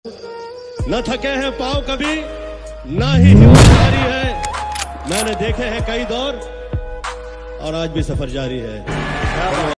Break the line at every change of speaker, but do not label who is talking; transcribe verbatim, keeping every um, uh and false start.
न थके हैं पांव कभी, ना ही हिम्मत हारी है। मैंने देखे हैं कई दौर और आज भी सफर जारी है।